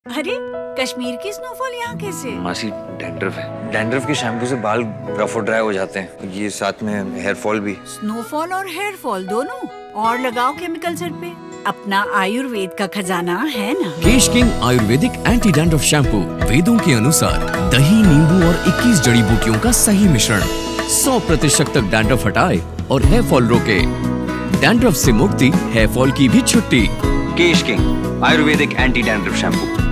अरे कश्मीर की स्नोफॉल यहाँ कैसे? मासी डैंड्रफ है। डैंड्रफ के शैम्पू से बाल रफ और ड्राई हो जाते हैं। ये साथ में हेयर फॉल भी। स्नोफॉल और हेयर फॉल दोनों? और लगाओ केमिकल सर पे। अपना आयुर्वेद का खजाना है ना। Kesh King ayurvedic anti dandruff shampoo वेदों के अनुसार दही, नींबू और 21 जड़ी बूटियों का सही मिश्रण 100% तक डैंड्रफ हटाए और हेयर फॉल रोके। डैंड्रफ से मुक्ति, हेयर फॉल की भी छुट्टी। Kesh King ayurvedic anti dandruff shampoo.